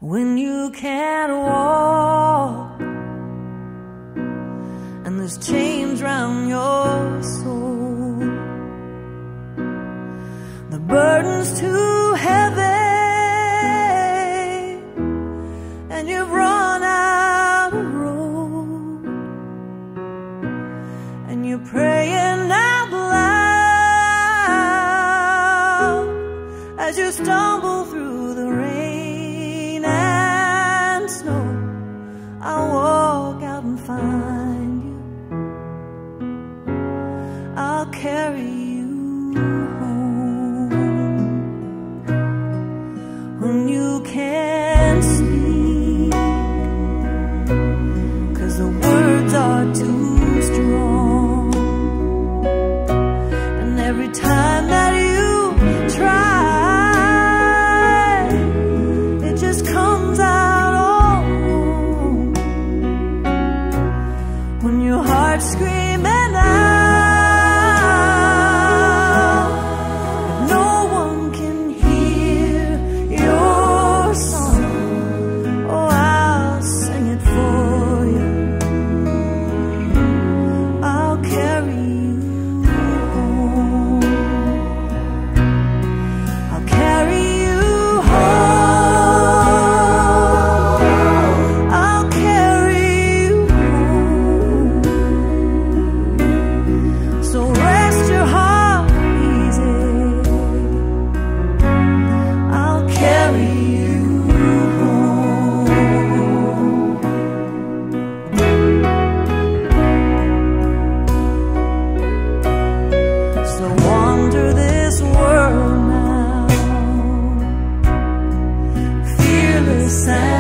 when you can't walk and there's chains round your soul, the burden's too heavy and you've run out of road, and you're praying out loud as you stumble through the rain and snow. I'll walk out and find you, I'll carry you home. When you can't speak 'cause the words are too strong, and every time that you try, it just comes out all wrong. When your heart's screaming out, but no one can hear your song, oh, I'll sing it for you, I'll carry you home, I'll carry you home, I'll carry you home. So rest your heart easy, I'll carry you home. So wander this world now, fearless and